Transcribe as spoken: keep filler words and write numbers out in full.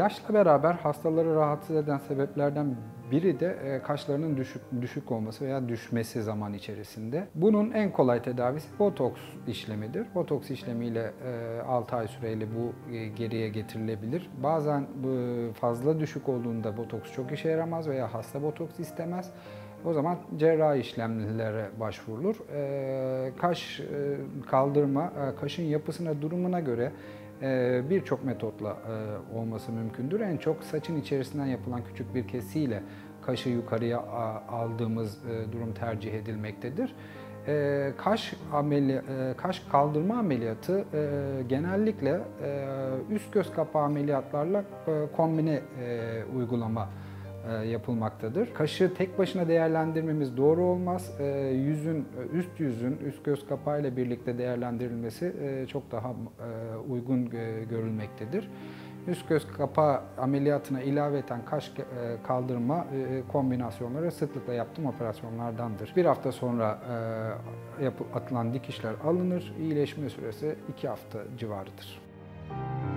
Yaşla beraber hastaları rahatsız eden sebeplerden biri de kaşlarının düşük, düşük olması veya düşmesi zaman içerisinde. Bunun en kolay tedavisi botoks işlemidir. Botoks işlemiyle altı ay süreyle bu geriye getirilebilir. Bazen fazla düşük olduğunda botoks çok işe yaramaz veya hasta botoks istemez. O zaman cerrahi işlemlere başvurulur. Kaş kaldırma, kaşın yapısına, durumuna göre birçok metotla olması mümkündür. En çok saçın içerisinden yapılan küçük bir kesiyle kaşı yukarıya aldığımız durum tercih edilmektedir. Kaş, ameli, kaş kaldırma ameliyatı genellikle üst göz kapağı ameliyatlarla kombine uygulama yapılmaktadır. Kaşı tek başına değerlendirmemiz doğru olmaz. Yüzün, üst yüzün üst göz kapağı ile birlikte değerlendirilmesi çok daha uygun görülmektedir. Üst göz kapağı ameliyatına ilaveten kaş kaldırma kombinasyonları sıklıkla yaptığım operasyonlardandır. Bir hafta sonra atılan dikişler alınır. İyileşme süresi iki hafta civarıdır.